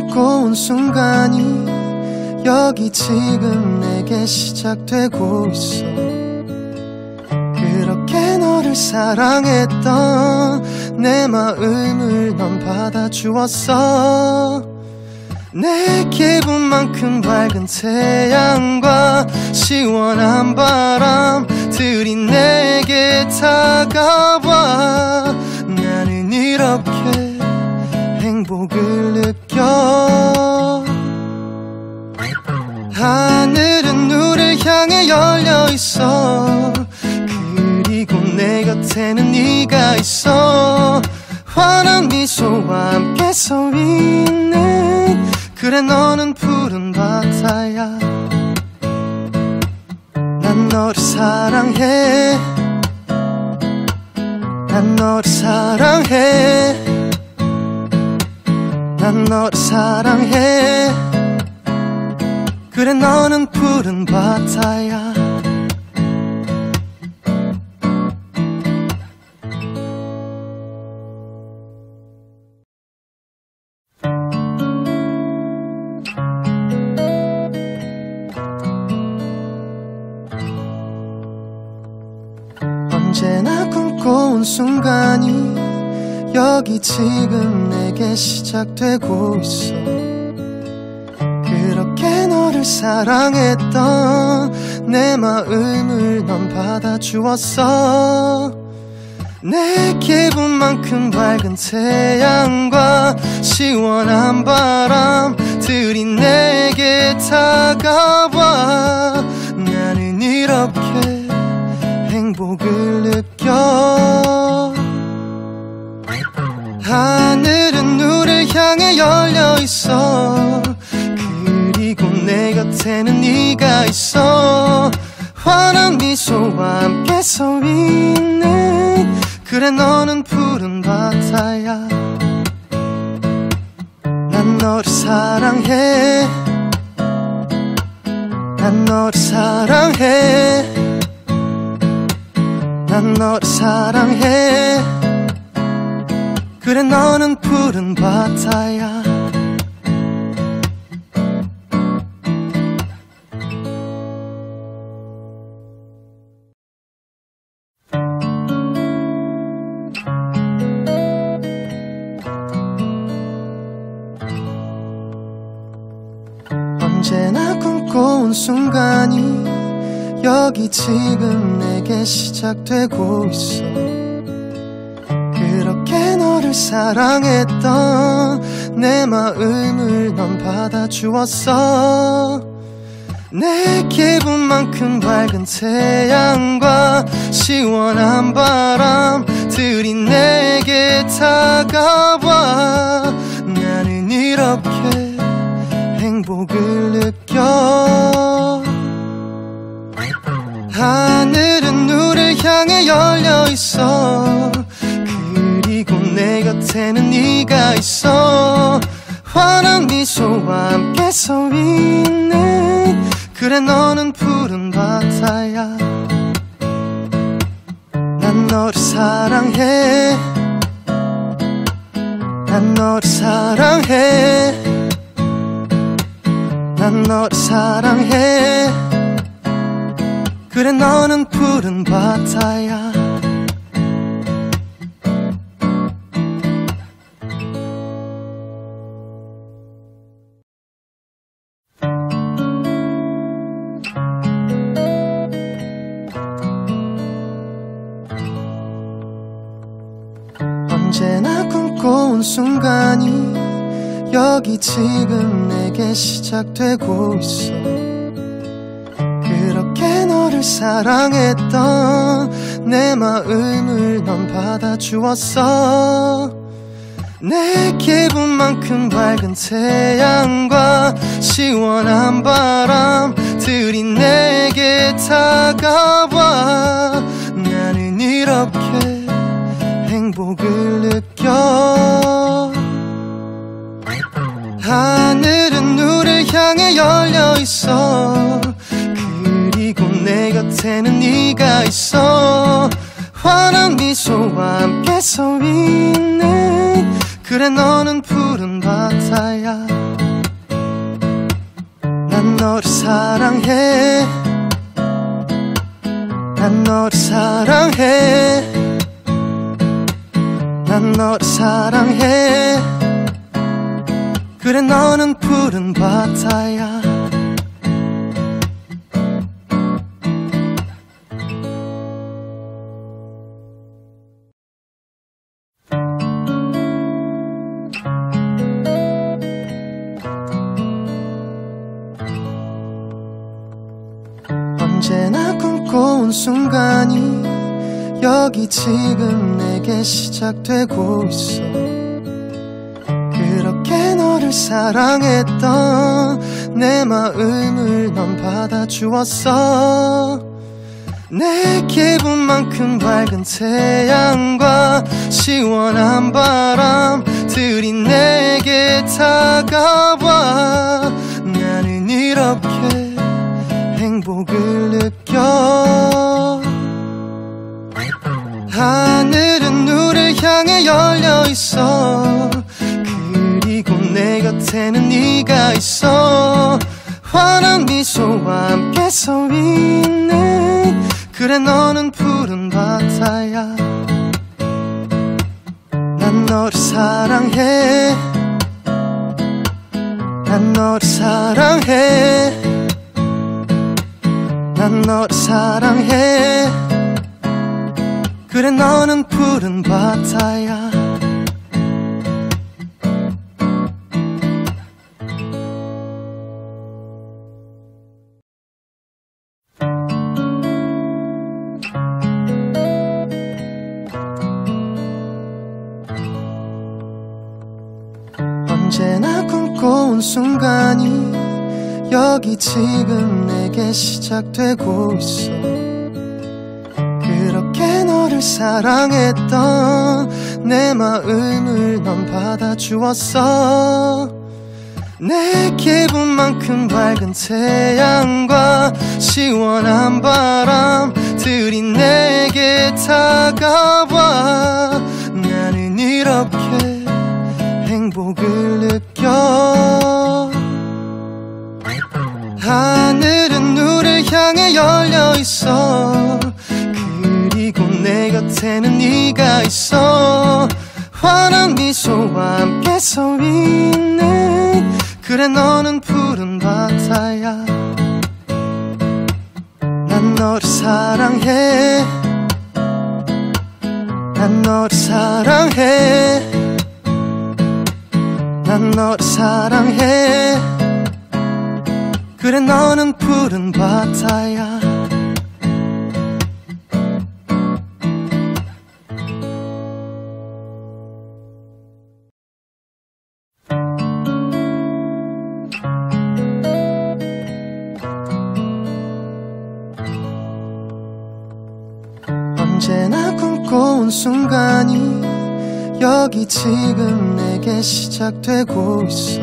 꿈꿔온 순간이 여기 지금 내게 시작되고 있어. 그렇게 너를 사랑했던 내 마음을 넌 받아주었어. 내 기분만큼 밝은 태양과 시원한 바람들이 내게 다가와. 나는 이렇게 행복을 느껴. 하늘은 너를 향해 열려있어. 그리고 내 곁에는 네가 있어. 환한 미소와 함께 서 있는, 그래 너는 푸른 바다야. 난 너를 사랑해. 난 너를 사랑해. 난 너를 사랑해. 그래 너는 푸른 바다야. 언제나 꿈꿔온 순간이 여기 지금 내게 시작되고 있어. 그렇게 너를 사랑했던 내 마음을 넌 받아주었어. 내 기분만큼 밝은 태양과 시원한 바람들이 내게 다가와. 나는 이렇게 행복을 느껴. 하늘은 너를 향해 열려있어. 그리고 내 곁에는 네가 있어. 환한 미소와 함께 서 있는, 그래 너는 푸른 바다야. 난 너를 사랑해. 난 너를 사랑해. 난 너를 사랑해. 그래 너는 푸른 바다야. 언제나 꿈꿔온 순간이 여기 지금 내게 시작되고 있어. 그렇게 너를 사랑했던 내 마음을 넌 받아주었어. 내 기분만큼 밝은 태양과 시원한 바람들이 내게 다가와. 나는 이렇게 행복을 느껴. 하늘은 너를 향해 열려있어. 그리고 내 곁에는 네가 있어. 환한 미소와 함께 서 있는, 그래 너는 푸른 바다야. 난 너를 사랑해. 난 너를 사랑해. 난 너를 사랑해. 그래 너는 푸른 바다야. 하늘은 너를 향해 열려있어. 그리고 내 곁에는 네가 있어. 환한 미소와 함께 서 있는, 그래 너는 푸른 바다야. 난 너를 사랑해. 난 너를 사랑해. 난 너를 사랑해. 그래 너는 푸른 바다야. 언제나 꿈꿔온 순간이 여기 지금 내게 시작되고 있어. 그렇게 너를 사랑했던 내 마음을 넌 받아주었어. 내 기분만큼 밝은 태양과 시원한 바람들이 내게 다가와. 나는 이렇게 행복을 느껴. 하늘은 너를 향해 열려있어. 그리고 내 곁에는 네가 있어. 환한 미소와 함께 서 있는, 그래 너는 푸른 바다야. 너를 사랑해. 난 너를 사랑해. 난 너를 사랑해. 그래 너는 푸른 바다야. 언제나 꿈꿔온 순간이 여기 지금 내게 시작되고 있어. 그렇게 너를 사랑했던 내 마음을 넌 받아주었어. 내 기분만큼 밝은 태양과 시원한 바람들이 내게 다가와. 나는 이렇게 행복을 느껴. 하늘은 너를 향해 열려있어. 그리고 내 곁에는 네가 있어. 환한 미소와 함께 서 있는 그래 너는 푸른 바다야. 난 너를 사랑해. 난 너를 사랑해. 난 너를 사랑해. 그래 너는 푸른 바다야. 언제나 꿈꿔온 순간이 여기 지금 내게 시작되고 있어. 그렇게 너를 사랑했던 내 마음을 넌 받아주었어. 내 기분만큼 밝은 태양과 시원한 바람들이 내게 다가와. 나는 이렇게 행복을 느껴. 하늘은 너를 향해 열려있어. 그리고 내 곁에는 네가 있어. 환한 미소와 함께 서 있는 그래 너는 푸른 바다야. 난 너를 사랑해. 난 너를 사랑해. 난 너를 사랑해. 그래 너는 푸른 바다야. 언제나 꿈꿔온 순간이 여기 지금 내게 시작되고 있어.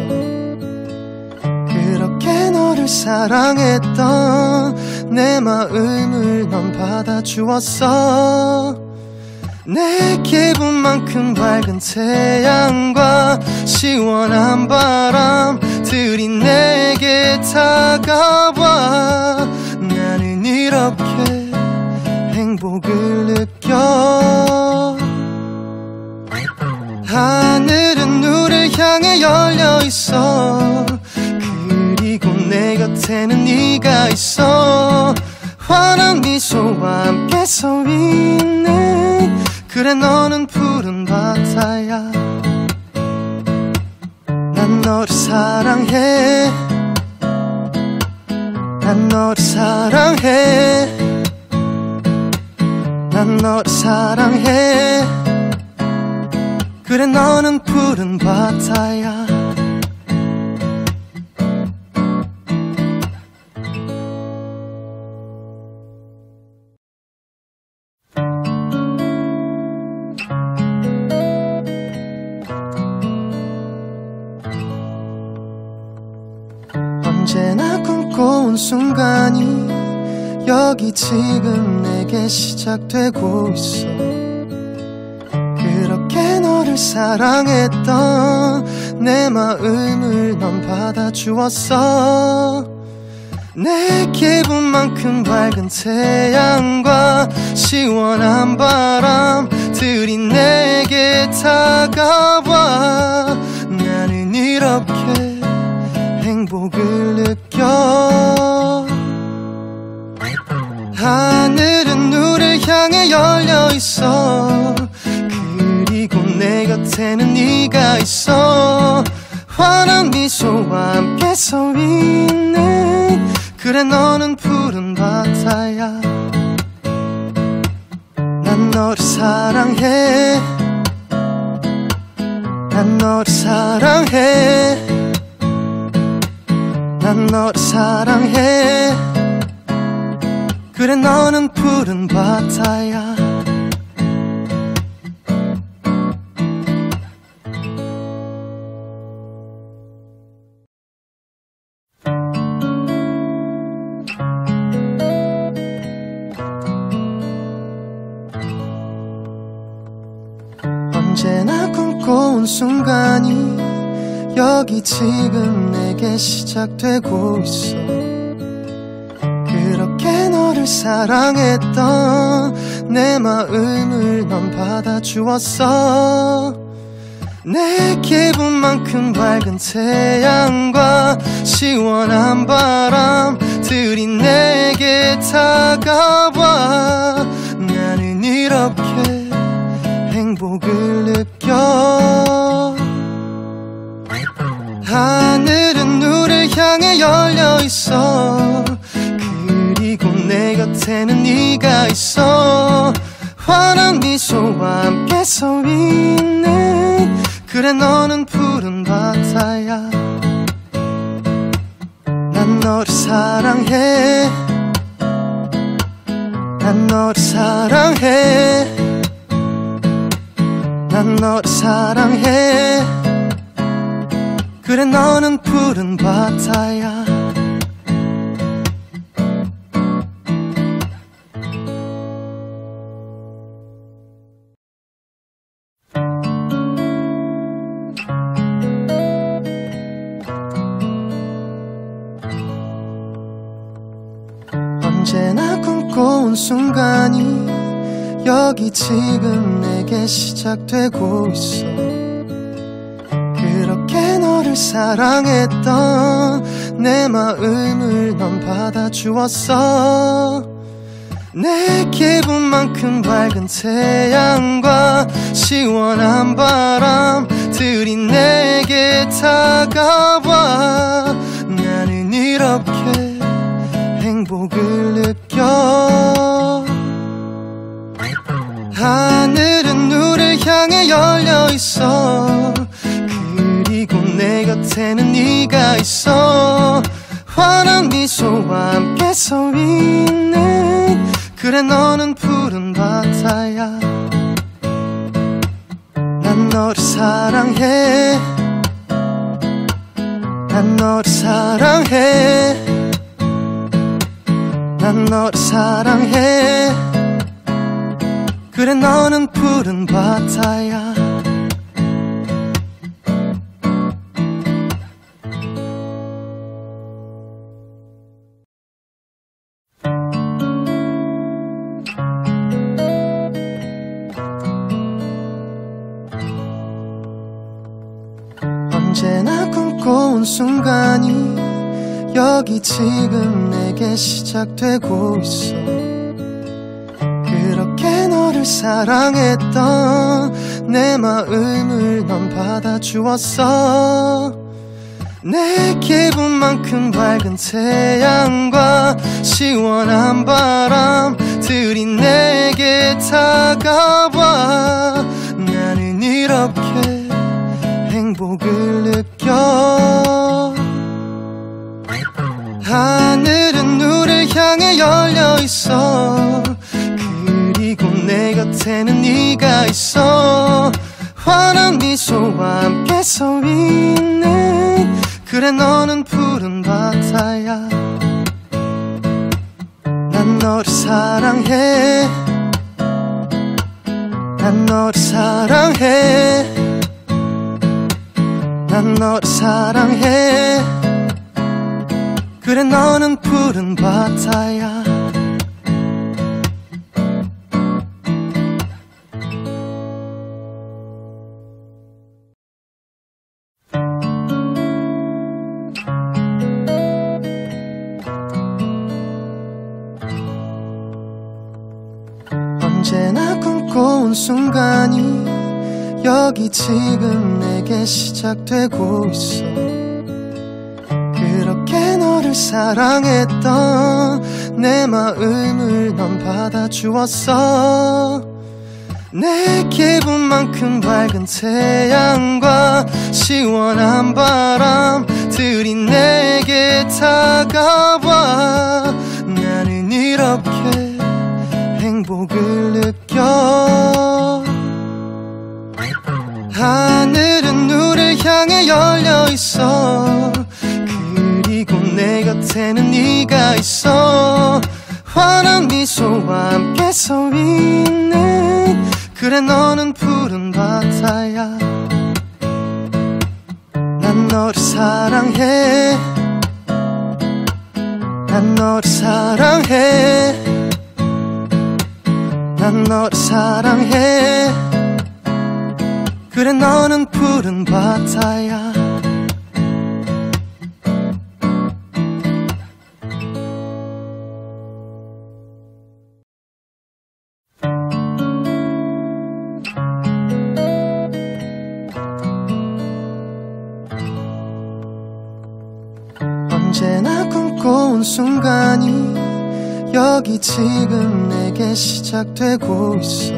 그렇게 너를 사랑했던 내 마음을 넌 받아주었어. 내 기분만큼 밝은 태양과 시원한 바람들이 내게 다가와. 나는 이렇게 행복을 느껴. 하늘은 너를 향해 열려있어. 그리고 내 곁에는 네가 있어. 환한 미소와 함께 서 있는 그래 너는 푸른 바다야. 난 너를 사랑해. 난 너를 사랑해. 난 너를 사랑해. 그래 너는 푸른 바다야. 언제나 꿈꿔온 순간이 여기 지금 내게 시작되고 있어. 그렇게 너를 사랑했던 내 마음을 넌 받아주었어. 내 기분만큼 밝은 태양과 시원한 바람들이 내게 다가와 나는 이렇게 행복을 느껴. 하늘은 너를 향해 열려 있어. 그리고 내 곁에는 네가 있어. 환한 미소와 함께 서 있는 그래 너는 푸른 바다야. 난 너를 사랑해. 난 너를 사랑해. 난 너를 사랑해. 그래 너는 푸른 바다야. 언제나 꿈꿔온 순간이 여기 지금 내게 시작되고 있어. 그렇게 너를 사랑했던 내 마음을 넌 받아주었어. 내 기분만큼 밝은 태양과 시원한 바람들이 내게 다가와 나는 이렇게 행복을 느껴. 하늘은 너를 향해 열려 있어. 그리고 내 곁에는 네가 있어. 환한 미소와 함께 서 있는 그래 너는 푸른 바다야. 난 너를 사랑해. 난 너를 사랑해. 난 너를 사랑해. 그래 너는 푸른 바다야. 언제나 꿈꿔온 순간이 여기 지금 내게 시작되고 있어. 그렇게 너를 사랑했던 내 마음을 넌 받아주었어. 내 기분만큼 밝은 태양과 시원한 바람들이 내게 다가와 나는 이렇게 행복을 느껴. 하늘은 너를 향해 열려 있어. 그리고 내 곁에는 네가 있어. 환한 미소와 함께 서 있는 그래 너는 푸른 바다야. 난 너를 사랑해. 난 너를 사랑해. 난 너를 사랑해. 그래 너는 푸른 바다야. 언제나 꿈꿔온 순간이 여기 지금 내게 시작되고 있어. 그렇게 너를 사랑했던 내 마음을 넌 받아주었어. 내 기분만큼 밝은 태양과 시원한 바람들이 내게 다가와 나는 이렇게 행복을 느껴. 하늘은 너를 향해 열려 있어. 그리고 내 곁에는 네가 있어. 환한 미소와 함께 서 있는 그래 너는 푸른 바다야. 난 너를 사랑해. 난 너를 사랑해. 난 너를 사랑해. 그래 너는 푸른 바다야. 언제나 꿈꿔온 순간이 여기 지금 내게 시작되고 있어. 그렇게 너를 사랑했던 내 마음을 넌 받아주었어. 내 기분만큼 밝은 태양과 시원한 바람들이 내게 다가와. 나는 이렇게 행복을 느껴. 하늘은 너를 향해 열려 있어. 그리고 내 곁에는 네가 있어. 환한 미소와 함께 서 있는 그래 너는 푸른 바다야. 난 너를 사랑해. 난 너를 사랑해. 난 너를 사랑해. 그래 너는 푸른 바다야. 언제나 꿈꿔온 순간이 여기 지금 내게 시작되고 있어.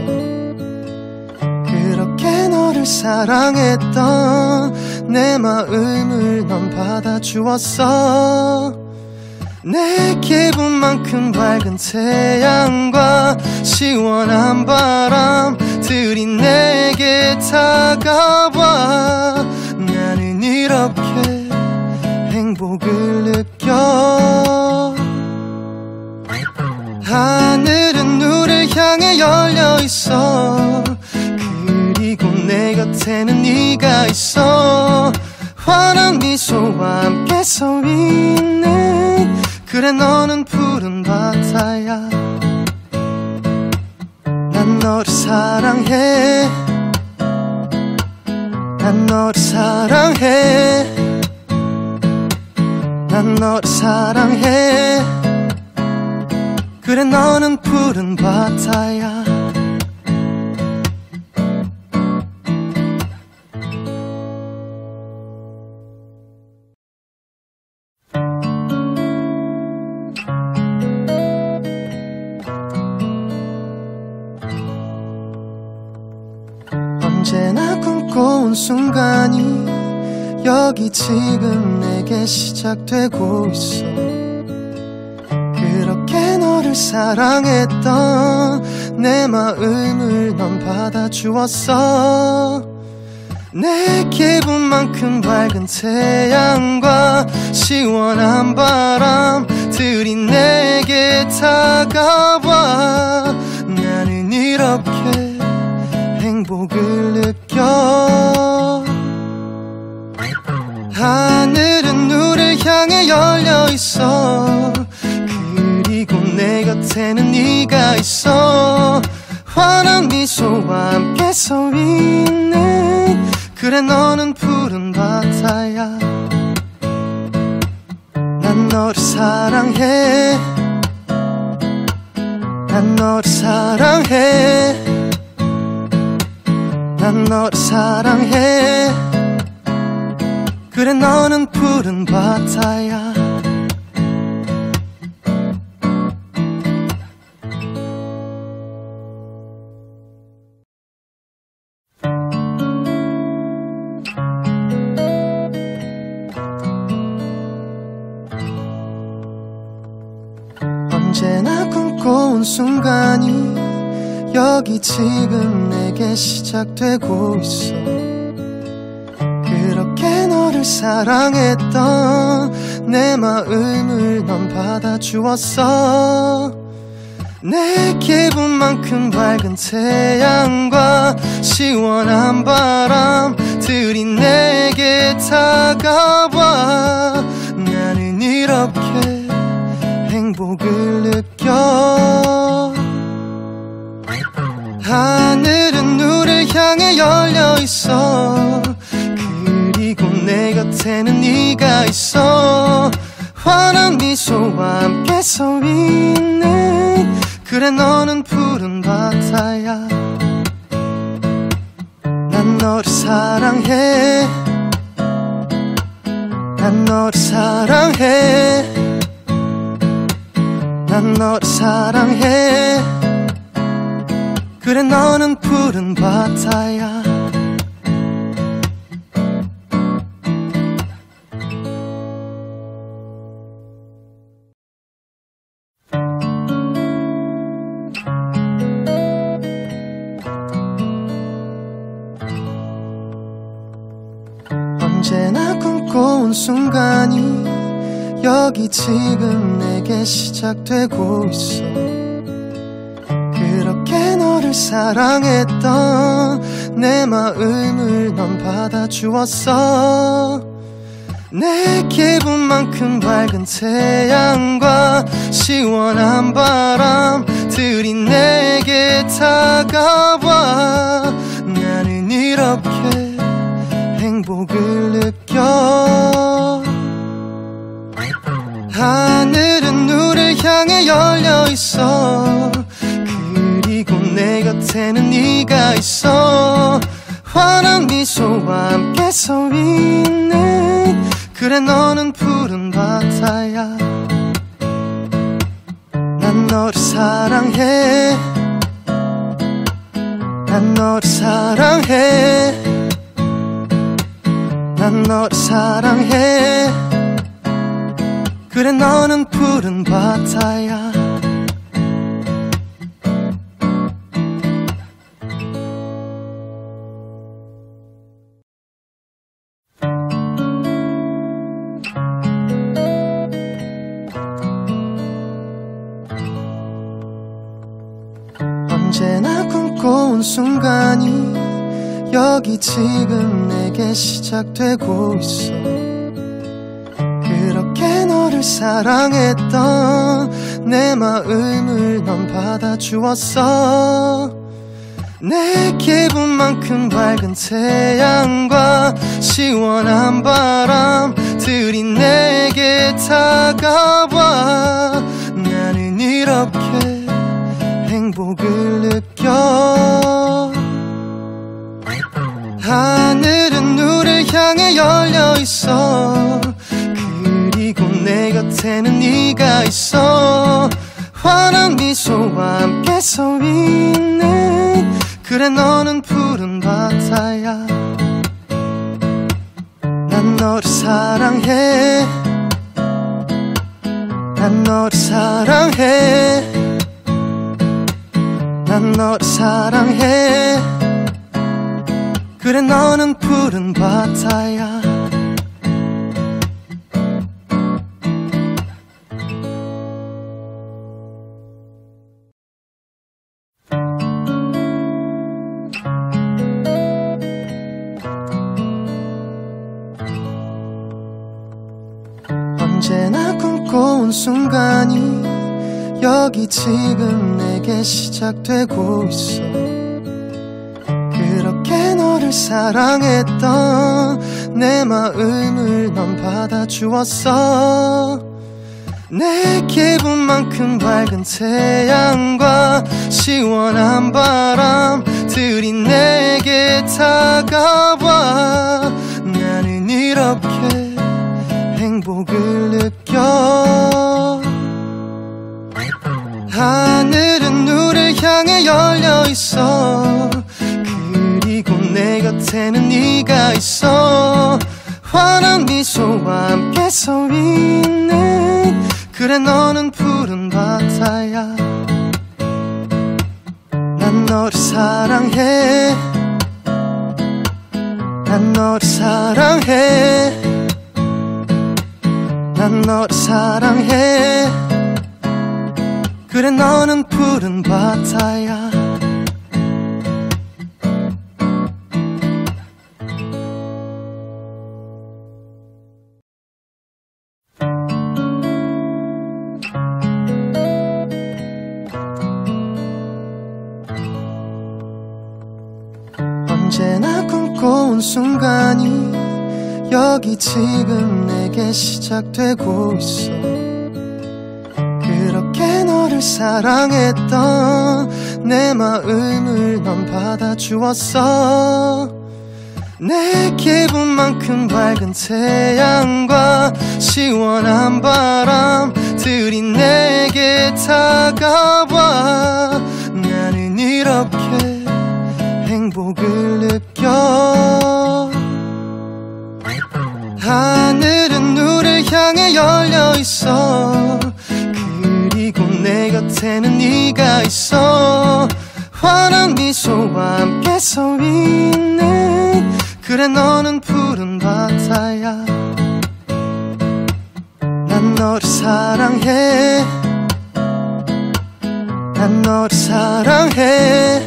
그렇게 너를 사랑했던 내 마음을 넌 받아주었어. 내 기분만큼 밝은 태양과 시원한 바람들이 내게 다가와. 나는 이렇게 행복을 느껴. 하늘은 너를 향해 열려 있어. 그리고 내 곁에는 네가 있어. 환한 미소와 함께 서 있는 그래 너는 푸른 바다야. 난 너를 사랑해. 난 너를 사랑해. 난 너를 사랑해. 그래 너는 푸른 바다야. 언제나 꿈꿔온 순간이 여기 지금 내게 시작되고 있어. 그렇게 너를 사랑했던 내 마음을 넌 받아주었어. 내 기분만큼 밝은 태양과 시원한 바람들이 내게 다가와. 나는 이렇게 행복을 느껴. 하늘은 너를 향해 열려 있어. 그리고 내 곁에는 네가 있어. 환한 미소와 함께 서 있는 그래 너는 푸른 바다야. 난 너를 사랑해. 난 너를 사랑해. 난 너를 사랑해. 그래 너는 푸른 바다야. 언제나 꿈꿔온 순간이 여기 지금 내게 시작되고 있어. 그렇게 너를 사랑했던 내 마음을 넌 받아주었어. 내 기분만큼 밝은 태양과 시원한 바람들이 내게 다가와. 나는 이렇게 이렇게 행복을 느껴. 하늘은 너를 향해 열려있어. 그리고 내 곁에는 네가 있어. 환한 미소와 함께 서 있는, 그래 너는 푸른 바다야. 난 너를 사랑해. 난 너를 사랑해. 난 너를 사랑해. 그래 너는 푸른 바다야. 언제나 꿈꿔온 순간이 여기 지금 내게 시작되고 있어. 그렇게 너를 사랑했던 내 마음을 넌 받아주었어. 내 기분만큼 밝은 태양과 시원한 바람들이 내게 다가와. 나는 이렇게 행복을 느껴. 하늘은 너를 향해 열려있어. 그리고 내 곁에는 네가 있어. 환한 미소와 함께 서 있는, 그래 너는 푸른 바다야. 난 너를 사랑해. 난 너를 사랑해. 난 너를 사랑해. 그래 너는 푸른 바다야. 언제나 꿈꿔온 순간이 여기 지금 내게 시작되고 있어. 그렇게 너를 사랑했던 내 마음을 넌 받아주었어. 내 기분만큼 밝은 태양과 시원한 바람들이 내게 다가와. 나는 이렇게 행복을 느껴. 하늘은 너를 향해 열려있어. 그리고 내 곁에는 네가 있어. 환한 미소와 함께 서 있는, 그래 너는 푸른 바다야. 난 너를 사랑해. 난 너를 사랑해. 난 너를 사랑해. 그래 너는 푸른 바다야. 언제나 꿈꿔온 순간이 여기 지금 내게 시작되고 있어. 그렇게 너를 사랑했던 내 마음을 넌 받아주었어. 내 기분만큼 밝은 태양과 시원한 바람들이 내게 다가와. 나는 이렇게 행복을 느껴. 하늘은 너를 향해 열려있어. 그리고 내 곁에는 네가 있어. 환한 미소와 함께 서 있는, 그래 너는 푸른 바다야. 난 너를 사랑해. 난 너를 사랑해. 난 너를 사랑해. 그래 너는 푸른 바다야. 꿈꿔온 순간이 여기 지금 내게 시작되고 있어. 그렇게 너를 사랑했던 내 마음을 넌 받아주었어. 내 기분만큼 밝은 태양과 시원한 바람들이 내게 다가와. 나는 이렇게 행복을 느껴. 하늘은 너를 향해 열려있어. 그리고 내 곁에는 네가 있어. 환한 미소와 함께 서 있는, 그래 너는 푸른 바다야. 난 너를 사랑해. 난 너를 사랑해.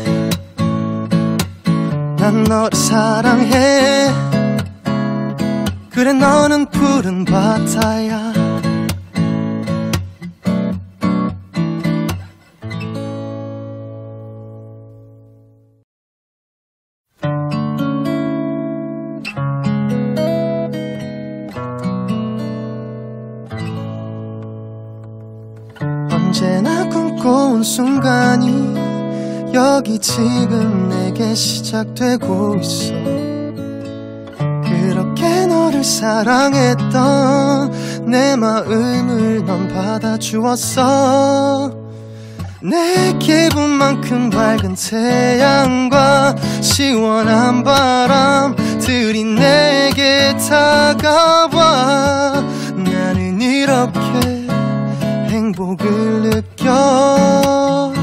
난 너를 사랑해. 그래 너는 푸른 바다야. 언제나 꿈꿔온 순간이 여기 지금 내게 시작되고 있어. 그렇게 너를 사랑했던 내 마음을 넌 받아주었어. 내 기분만큼 밝은 태양과 시원한 바람들이 내게 다가와. 나는 이렇게 행복을 느껴.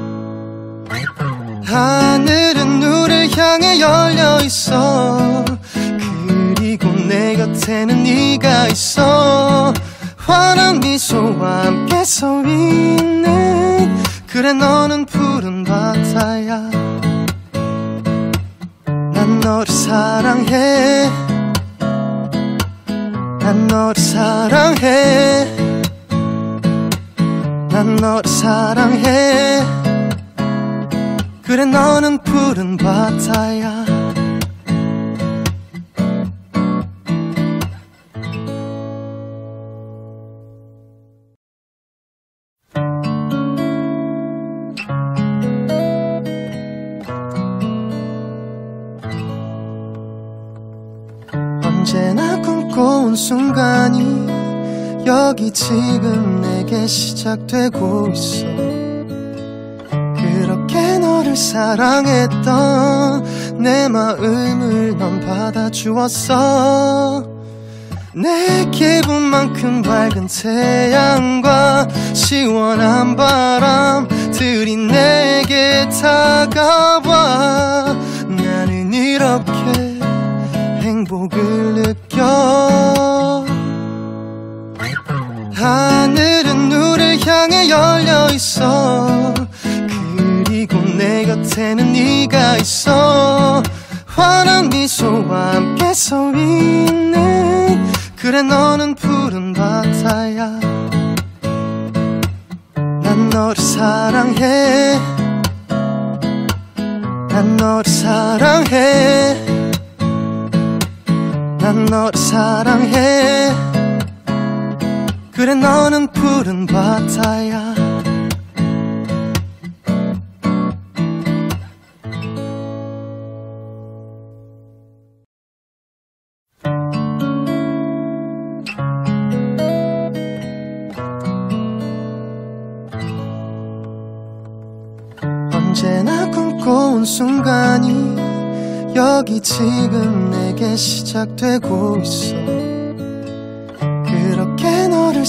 하늘은 너를 향해 열려있어. 그리고 내 곁에는 네가 있어. 환한 미소와 함께 서 있는, 그래 너는 푸른 바다야. 난 너를 사랑해. 난 너를 사랑해. 난 너를 사랑해. 그래 너는 푸른 바다야. 언제나 꿈꿔온 순간이 여기 지금 내게 시작되고 있어. 그렇게 너를 사랑했던 내 마음을 넌 받아주었어. 내 기분만큼 밝은 태양과 시원한 바람들이 내게 다가와. 나는 이렇게 행복을 느껴. 하늘은 너를 향해 열려있어. 그리고 내 곁에는 네가 있어. 환한 미소와 함께 서 있는, 그래 너는 푸른 바다야. 난 너를 사랑해. 난 너를 사랑해. 난 너를 사랑해. 그래 너는 푸른 바다야. 언제나 꿈꿔온 순간이 여기 지금 내게 시작되고 있어. 그렇게 너를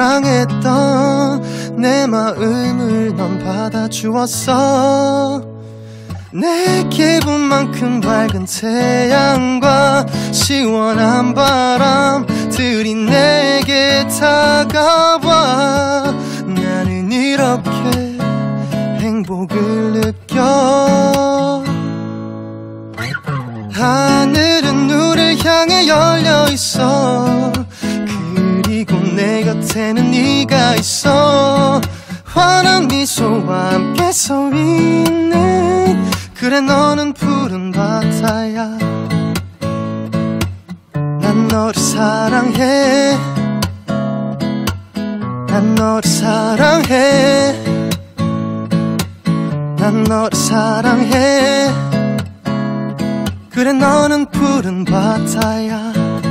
사랑했던 내 마음을 넌 받아주었어. 내 기분만큼 밝은 태양과 시원한 바람들이 내게 다가와. 나는 이렇게 행복을 느껴. 하늘은 너를 향해 열려있어. 그리고 내 곁에는 네가 있어. 환한 미소와 함께 서 있는, 그래 너는 푸른 바다야. 너를 사랑해. 난 너를 사랑해. 난 너를 사랑해. 그래 너는 푸른 바다야.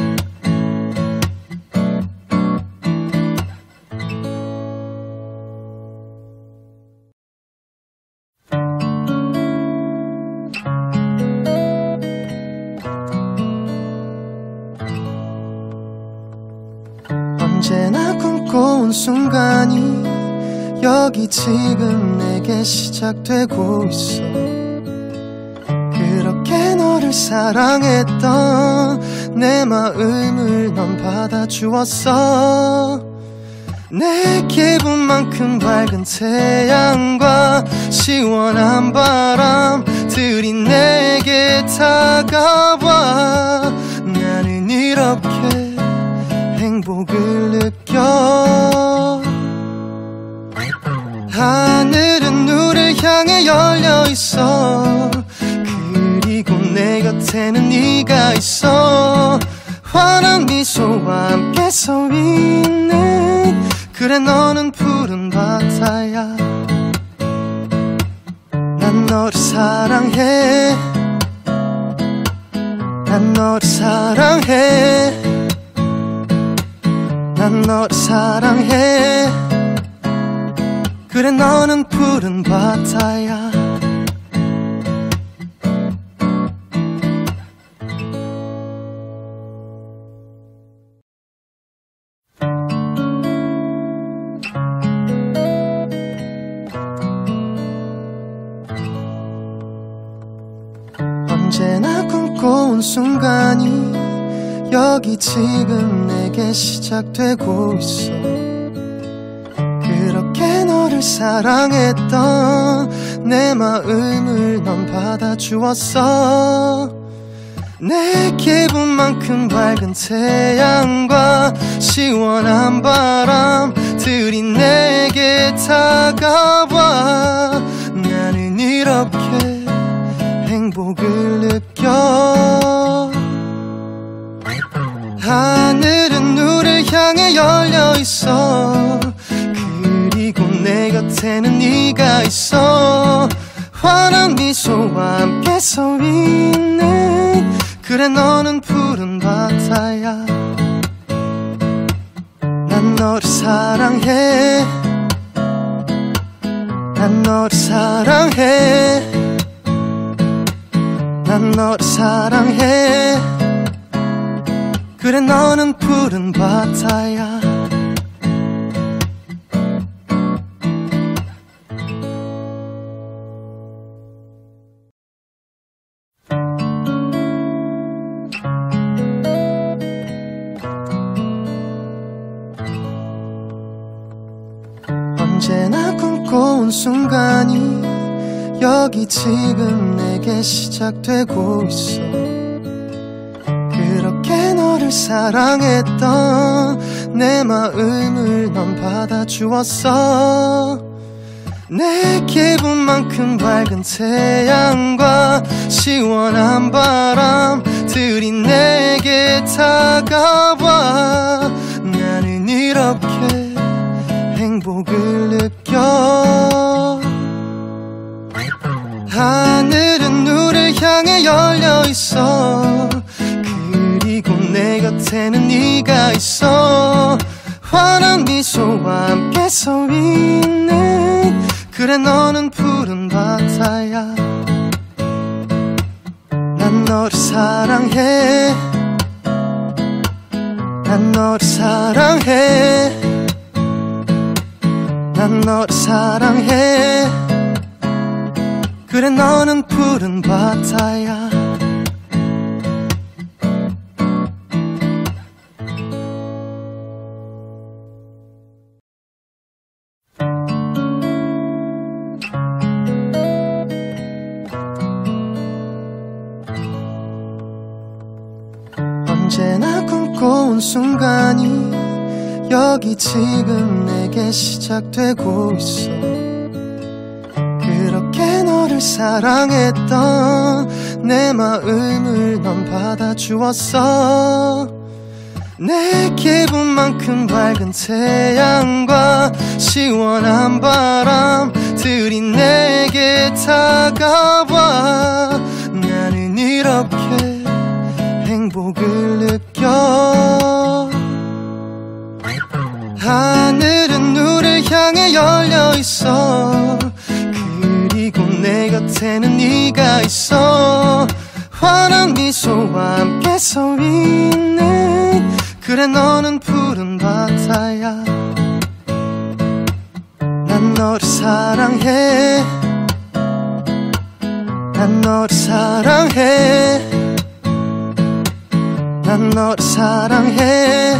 언제나 꿈꿔온 순간이 여기 지금 내게 시작되고 있어. 그렇게 너를 사랑했던 내 마음을 넌 받아주었어. 내 기분만큼 밝은 태양과 시원한 바람들이 내게 다가와. 나는 이렇게 행복을 느껴. 하늘은 너를 향해 열려있어. 그리고 내 곁에는 네가 있어. 환한 미소와 함께 서 있는 그래 너는 푸른 바다야. 난 너를 사랑해. 난 너를 사랑해. 난 너를 사랑해. 그래 너는 푸른 바다야. 언제나 꿈꿔온 순간이 여기 지금 내게 시작되고 있어. 그렇게 너를 사랑했던 내 마음을 넌 받아주었어. 내 기분만큼 밝은 태양과 시원한 바람들이 내게 다가와. 나는 이렇게 행복을 느껴. 하늘은 너를 향해 열려있어. 그리고 내 곁에는 네가 있어. 환한 미소와 함께 서 있는 그래 너는 푸른 바다야. 난 너를 사랑해. 난 너를 사랑해. 난 너를 사랑해. 그래 너는 푸른 바다야. 언제나 꿈꿔온 순간이 여기 지금 내게 시작되고 있어. 그렇게 너를 사랑했던 내 마음을 넌 받아주었어. 내 기분만큼 밝은 태양과 시원한 바람들이 내게 다가와. 나는 이렇게 행복을 느껴. 하늘은 너를 향해 열려있어. 그리고 내 곁에는 네가 있어. 환한 미소와 함께 서 있는 그래 너는 푸른 바다야. 난 너를 사랑해. 난 너를 사랑해. 난 너를 사랑해. 그래 너는 푸른 바다야. 언제나 꿈꿔온 순간이 여기 지금 내게 시작되고 있어. 그렇게 너를 사랑했던 내 마음을 넌 받아주었어. 내 기분만큼 밝은 태양과 시원한 바람들이 내게 다가와 나는 이렇게 행복을 느껴. 하늘은 너를 향해 열려 있어. 그리고 내 곁에는 네가 있어. 환한 미소와 함께 서 있는 그래 너는 푸른 바다야. 난 너를 사랑해. 난 너를 사랑해. 난 너를 사랑해.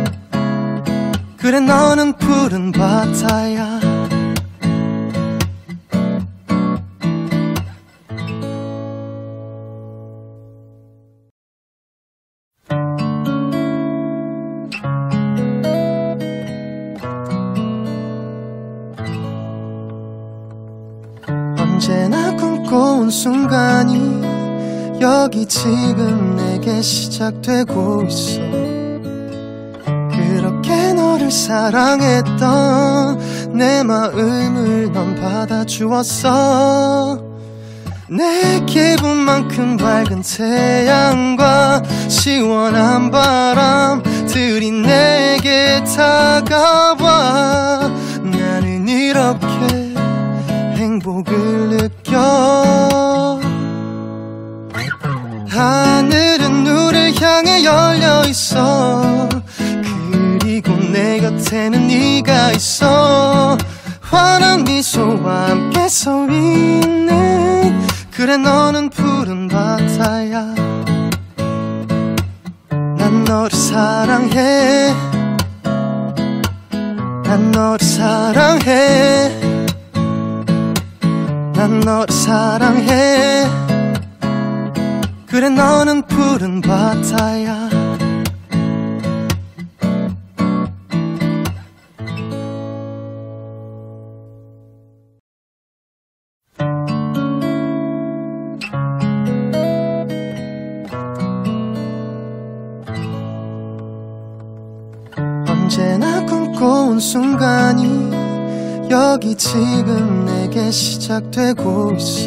그래 너는 푸른 바다야. 언제나 꿈꿔온 순간이 여기 지금 내게 시작되고 있어. 그렇게 너를 사랑했던 내 마음을 넌 받아주었어. 내 기분만큼 밝은 태양과 시원한 바람들이 내게 다가와 나는 이렇게 행복을 느껴. 하늘은 너를 향해 열려 있어. 그리고 내 곁에는 네가 있어. 환한 미소와 함께 서 있는 그래 너는 푸른 바다야. 난 너를 사랑해. 난 너를 사랑해. 난 너를 사랑해. 그래 너는 푸른 바다야. 언제나 꿈꿔온 순간이 여기 지금 내게 시작되고 있어.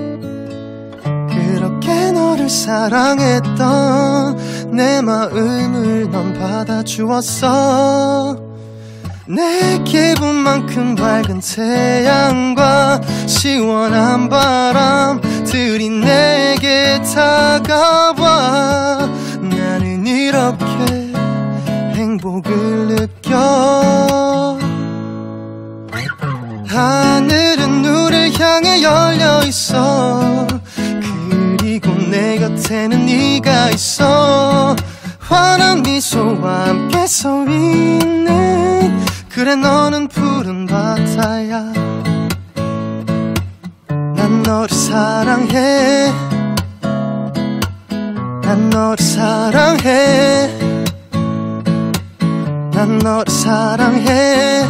그렇게 너를 사랑했던 내 마음을 넌 받아주었어. 내 기분만큼 밝은 태양과 시원한 바람들이 내게 다가와 나는 이렇게 행복을 느껴. 하늘은 너를 향해 열려 있어. 그리고 내 곁에는 네가 있어. 환한 미소와 함께 서 있는 그래 너는 푸른 바다야. 난 너를 사랑해. 난 너를 사랑해. 난 너를 사랑해.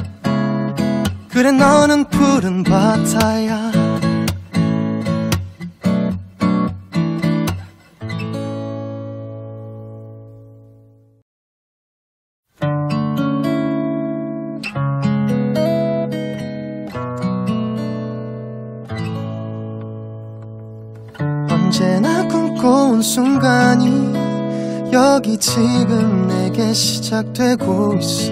그래 너는 푸른 바다야. 언제나 꿈꿔온 순간이 여기 지금 내게 시작되고 있어.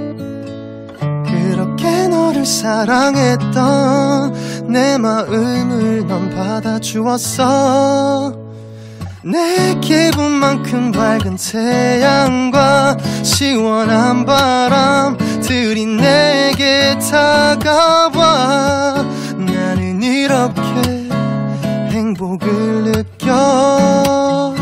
그렇게 너를 사랑했던 내 마음을 넌 받아주었어. 내 기분만큼 밝은 태양과 시원한 바람들이 내게 다가와 나는 이렇게 행복을 느껴.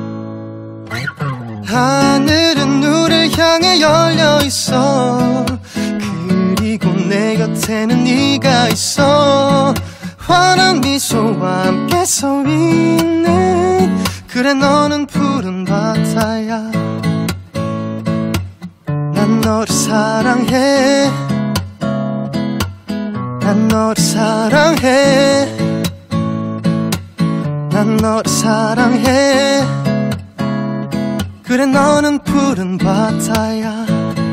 하늘은 너를 향해 열려 있어. 그리고 내 곁에는 네가 있어. 환한 미소와 함께 서 있는 그래 너는 푸른 바다야. 난 너를 사랑해. 난 너를 사랑해. 난 너를 사랑해. 그래 너는 푸른 바다야.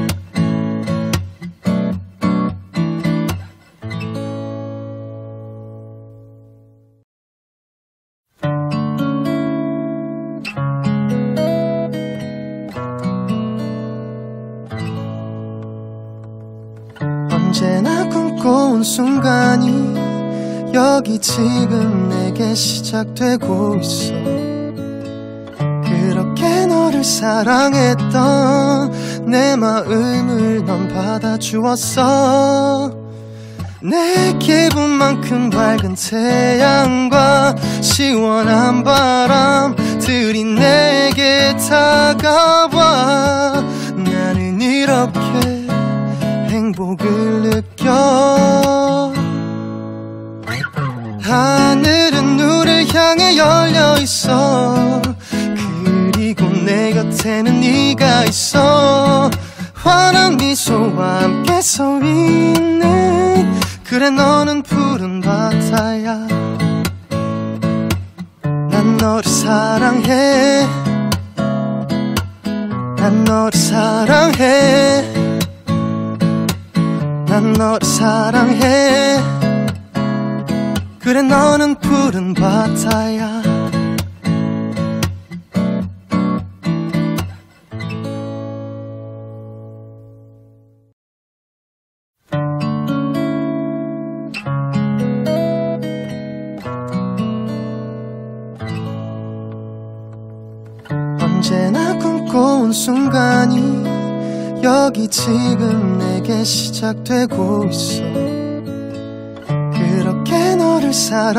언제나 꿈꿔온 순간이 여기 지금 내게 시작되고 있어. 그렇게 너를 사랑했던 내 마음을 넌 받아주었어. 내 기분만큼 밝은 태양과 시원한 바람들이 내게 다가와. 나는 이렇게 행복을 느껴. 하늘은 너를 향해 열려있어. 그리고 내 곁에는 네가 있어. 환한 미소와 함께 서 있는 그래 너는 푸른 바다야. 난 너를 사랑해. 난 너를 사랑해. 난 너를 사랑해. 그래 너는 푸른 바다야. 언제나 꿈꿔온 순간이 여기 지금 내게 시작되고 있어. 그렇게 너를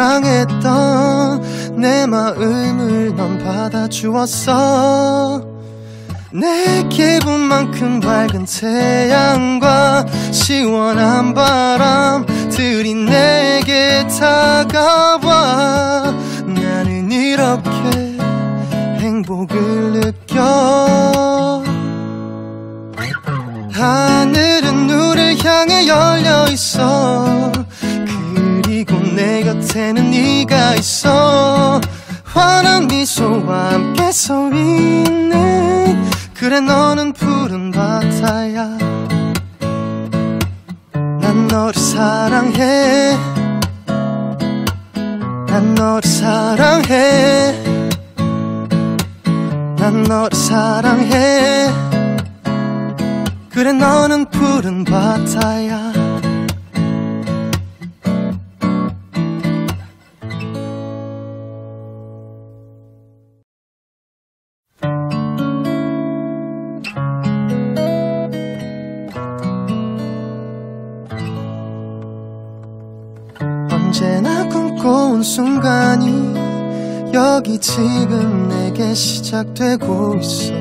사랑했던 내 마음을 넌 받아주었어. 내 기분만큼 밝은 태양과 시원한 바람들이 내게 다가와. 나는 이렇게 행복을 느껴. 하늘은 너를 향해 열려있어. 그리고 내 곁에는 네가 있어. 환한 미소와 함께 서 있는 그래 너는 푸른 바다야. 난 너를 사랑해. 난 너를 사랑해. 난 너를 사랑해. 그래 너는 푸른 바다야. 언제나 꿈꿔온 순간이 여기 지금 내게 시작되고 있어.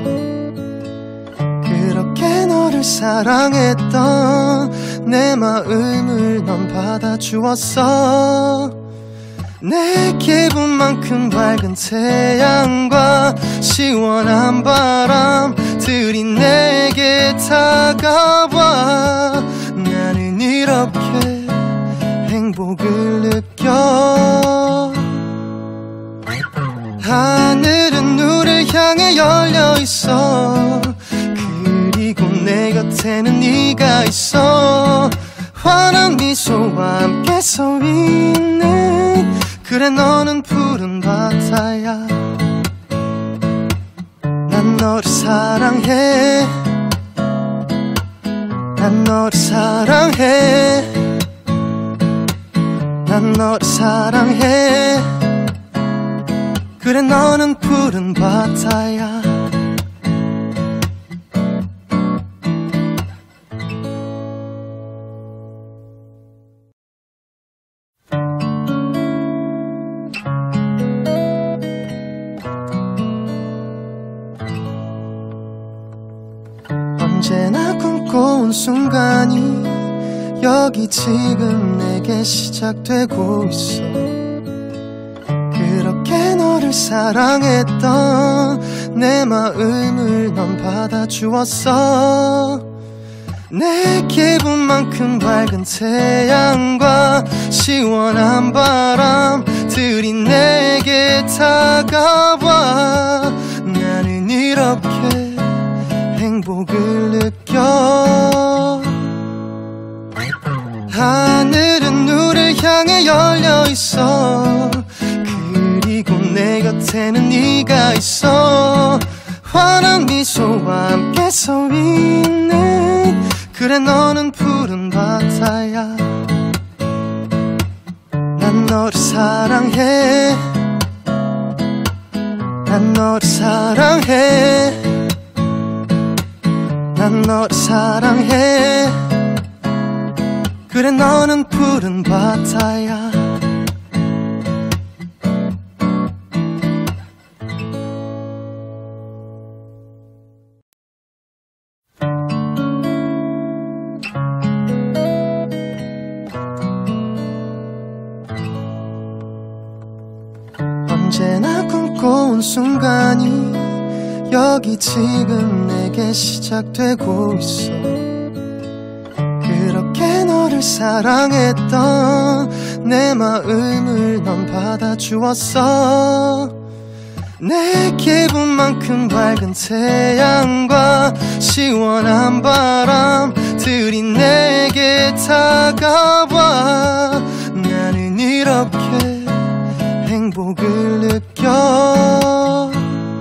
그렇게 너를 사랑했던 내 마음을 넌 받아주었어. 내 기분만큼 밝은 태양과 시원한 바람들이 내게 다가와. 나는 이렇게 행복을 느껴. 하늘은 너를 향해 열려있어. 그리고 내 곁에는 네가 있어. 환한 미소와 함께 서 있는 그래 너는 푸른 바다야. 난 너를 사랑해. 난 너를 사랑해. 난 너를 사랑해. 그래 너는 푸른 바다야. 언제나 꿈꿔온 순간이 여기 지금 내게 시작되고 있어. 그렇게 너를 사랑했던 내 마음을 넌 받아주었어. 내 기분만큼 밝은 태양과 시원한 바람들이 내게 다가와. 나는 이렇게 이렇게 행복을 느껴. 하늘은 너를 향해 열려있어. 그리고 내 곁에는 네가 있어. 환한 미소와 함께 서 있는, 그래 너는 푸른 바다야. 난 너를 사랑해. 난 너를 사랑해. 난 너를 사랑해. 그래 너는 푸른 바다야. 언제나 꿈꿔온 순간이 여기 지금 내게 시작되고 있어. 그렇게 너를 사랑했던 내 마음을 넌 받아주었어. 내 기분만큼 밝은 태양과 시원한 바람들이 내게 다가와. 나는 이렇게 행복을 느껴.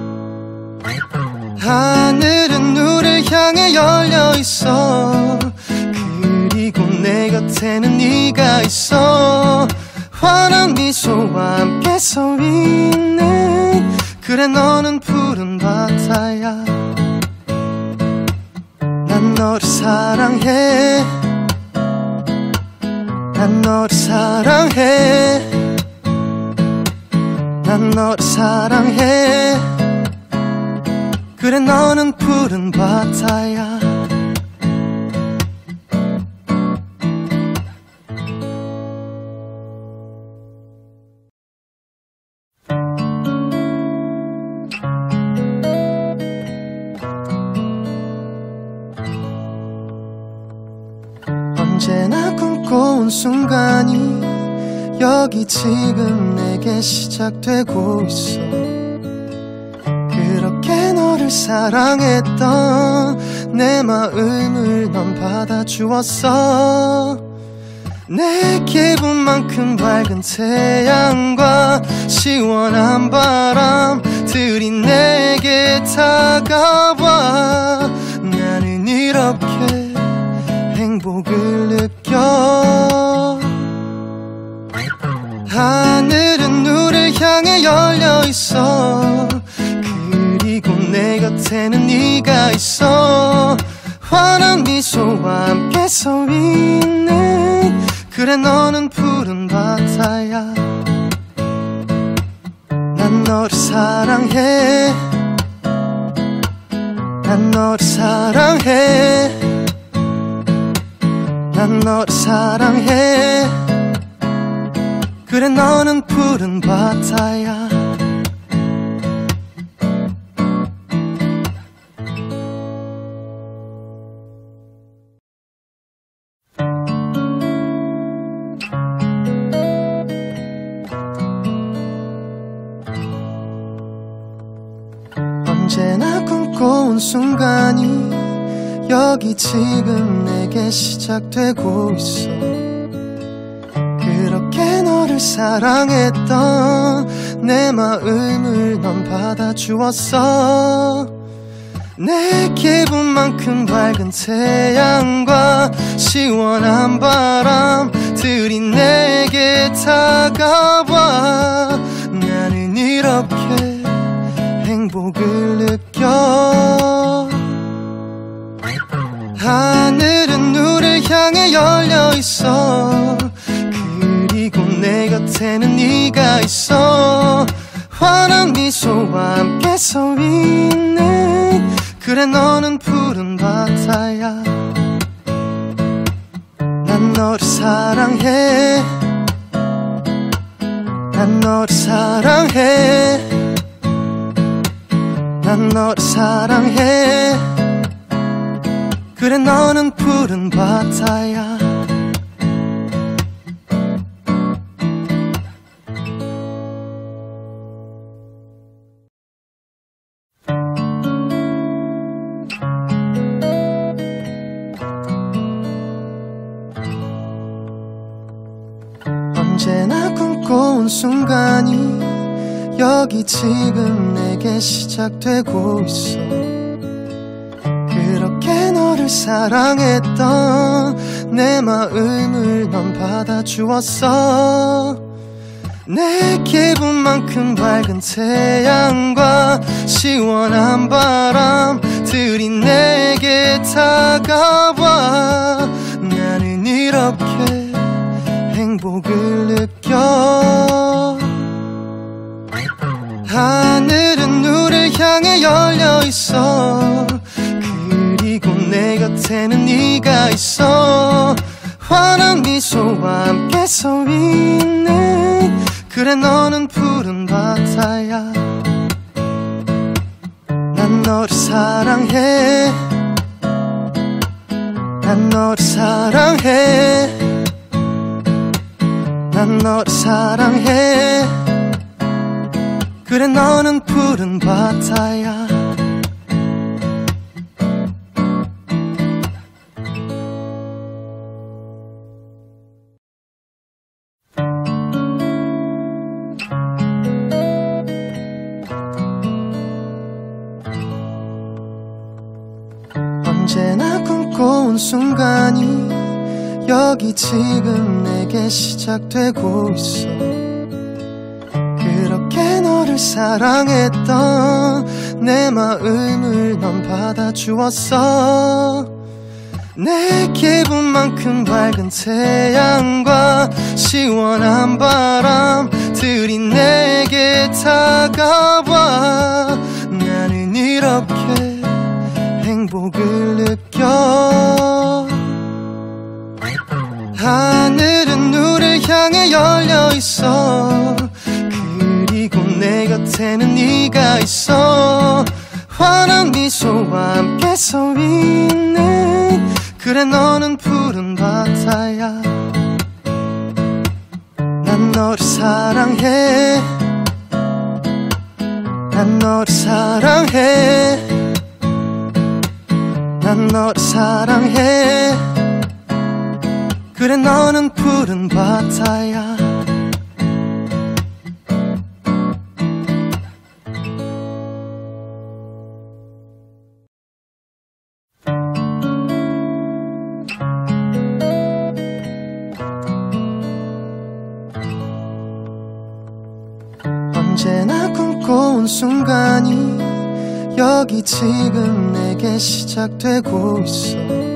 하늘은 너를 향해 열려있어. 그리고 내 곁에는 네가 있어. 환한 미소와 함께 서 있는, 그래 너는 푸른 바다야. 난 너를 사랑해. 난 너를 사랑해. 난 너를 사랑해. 그래 너는 푸른 바다야. 언제나 꿈꿔온 순간이 여기 지금 내게 시작되고 있어. 그렇게 너를 사랑했던 내 마음을 넌 받아주었어. 내 기분만큼 밝은 태양과 시원한 바람들이 내게 다가와. 나는 이렇게 행복을 느껴. 하늘은 너를 향해 열려있어. 그리고 내 곁에는 네가 있어. 환한 미소와 함께 서 있는, 그래 너는 푸른 바다야. 난 너를 사랑해. 난 너를 사랑해. 난 너를 사랑해. 그래 너는 푸른 바다야. 언제나 꿈꿔온 순간이 여기 지금 내게 시작되고 있어. 그렇게 너를 사랑했던 내 마음을 넌 받아주었어. 내 기분만큼 밝은 태양과 시원한 바람들이 내게 다가와. 나는 이렇게 행복을 느껴. 하늘은 너를 향해 열려있어. 그리고 내 곁에는 네가 있어. 환한 미소와 함께 서 있는, 그래 너는 푸른 바다야. 난 너를 사랑해. 난 너를 사랑해. 난 너를 사랑해. 그래 너는 푸른 바다야. 언제나 꿈꿔온 순간이 여기 지금 내게 시작되고 있어. 그렇게 너를 사랑했던 내 마음을 넌 받아주었어. 내 기분만큼 밝은 태양과 시원한 바람들이 내게 다가와. 나는 이렇게 행복을 느껴. 하늘은 너를 향해 열려 있어. 그리고 내 곁에는 네가 있어. 환한 미소와 함께 서 있는, 그래 너는 푸른 바다야. 난 너를 사랑해. 난 너를 사랑해. 난 너를 사랑해. 그래 너는 푸른 바다야. 언제나 꿈꿔온 순간이 여기 지금 내게 시작되고 있어. 그렇게 너를 사랑했던 내 마음을 넌 받아주었어. 내 기분만큼 밝은 태양과 시원한 바람들이 내게 다가와. 나는 이렇게 행복을 느껴. 하늘은 너를 향해 열려 있어. 그리고 내 곁에는 네가 있어. 환한 미소와 함께 서 있는, 그래 너는 푸른 바다야. 난 너를 사랑해. 난 너를 사랑해. 난 너를 사랑해. 그래 너는 푸른 바다야. 언제나 꿈꿔온 순간이 여기 지금 내게 시작되고 있어.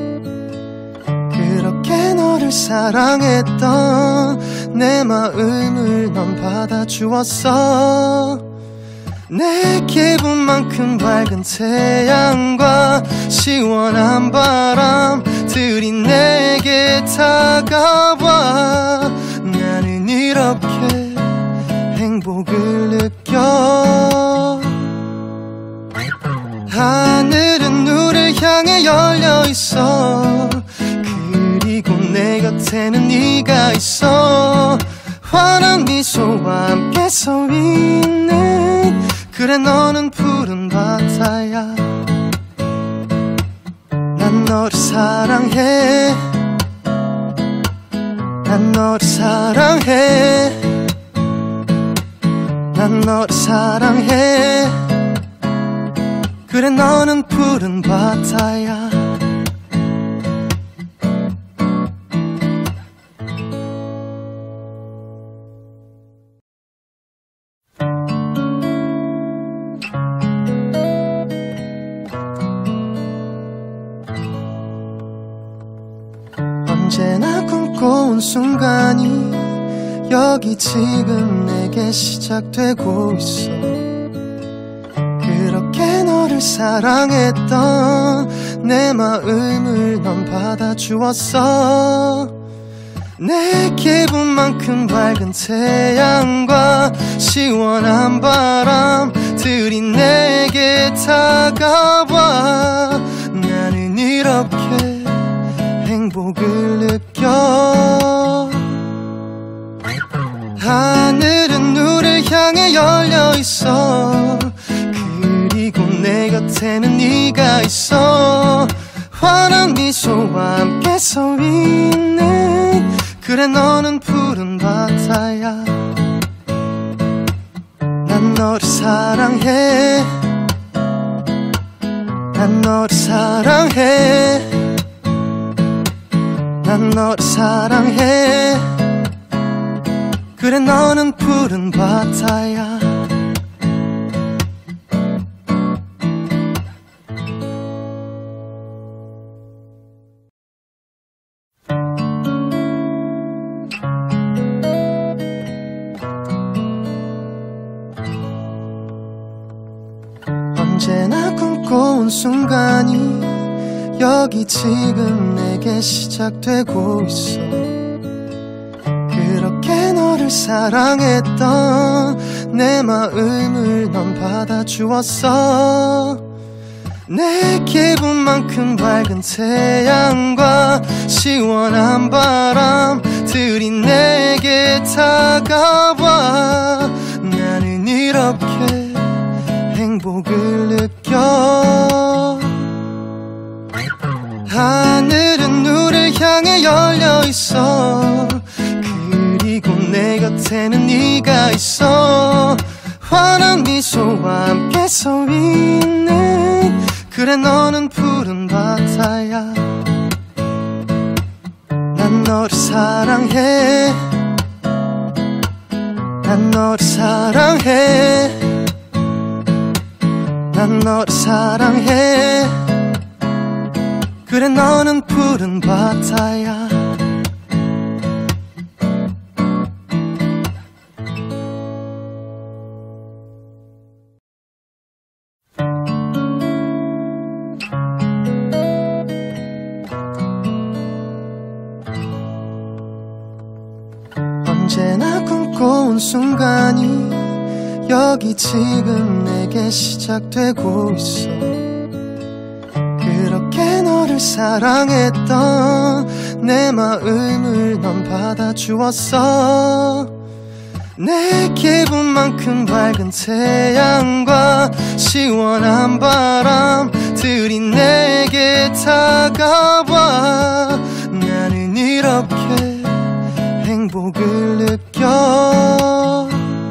그렇게 너를 사랑했던 내 마음을 넌 받아주었어. 내 기분만큼 밝은 태양과 시원한 바람들이 내게 다가와. 나는 이렇게 행복을 느껴. 하늘은 너를 향해 열려 있어. 그리고 내 곁에는 네가 있어. 환한 미소와 함께 서 있는, 그래 너는 푸른 바다야. 난 너를 사랑해. 난 너를 사랑해. 난 너를 사랑해. 그래 너는 푸른 바다야. 언제나 꿈꿔온 순간이 여기 지금 내게 시작되고 있어. 그렇게 너를 사랑했던 내 마음을 넌 받아주었어. 내 기분만큼 밝은 태양과 시원한 바람들이 내게 다가와. 나는 이렇게 행복을 느껴. 하늘은 너를 향해 열려 있어. 그리고 내 곁에는 네가 있어. 환한 미소와 함께 서 있는, 그래 너는 푸른 바다야. 난 너를 사랑해. 난 너를 사랑해. 난 너를 사랑해. 그래 너는 푸른 바다야. 언제나 꿈꿔온 순간이 여기 지금 내게 시작되고 있어. 그렇게 너를 사랑했던 내 마음을 넌 받아주었어. 내 기분만큼 밝은 태양과 시원한 바람들이 내게 다가와. 나는 이렇게 행복을 느껴. 하늘은 너를 향해 열려 있어. 그리고 내 곁에는 네가 있어. 환한 미소와 함께 서 있는 그래 너는 푸른 바다야. 난 너를 사랑해. 난 너를 사랑해. 난 너를 사랑해. 그래 너는 푸른 바다야. 언제나 꿈꿔온 순간이 여기 지금 내게 시작되고 있어. 그렇게 너를 사랑했던 내 마음을 넌 받아주었어. 내 기분만큼 밝은 태양과 시원한 바람들이 내게 다가와. 나는 이렇게 행복을 느껴.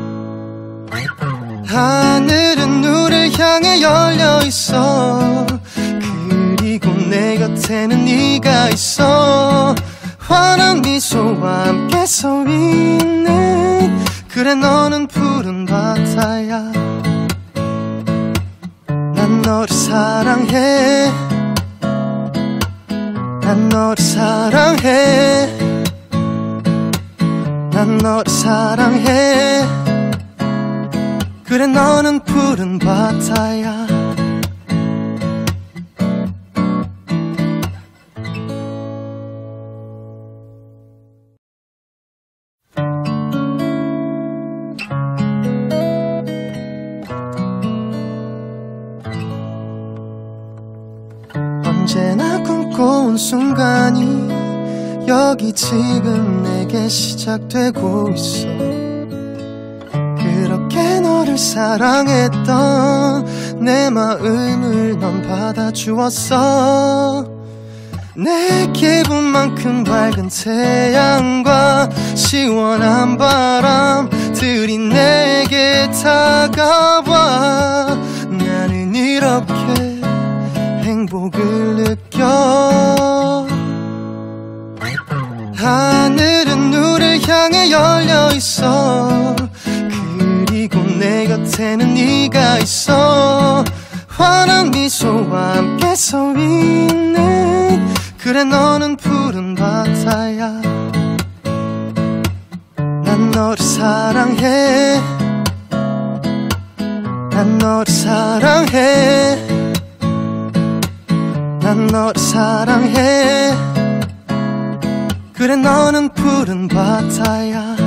하늘은 너를 향해 열려 있어. 그리고 내 곁에는 네가 있어. 환한 미소와 함께 서 있는 그래 너는 푸른 바다야. 난 너를 사랑해. 난 너를 사랑해. 난 너를 사랑해. 그래 너는 푸른 바다야. 언제나 꿈꿔온 순간이 여기 지금 내게 시작되고 있어. 그렇게 너를 사랑했던 내 마음을 넌 받아주었어. 내 기분만큼 밝은 태양과 시원한 바람들이 내게 다가와. 나는 이렇게 행복을 느껴. 하늘은 너를 향해 열려 있어. 그리고 내 곁에는 네가 있어. 환한 미소와 함께 서 있는 그래 너는 푸른 바다야. 난 너를 사랑해. 난 너를 사랑해. 난 너를 사랑해. 그래 너는 푸른 바다야.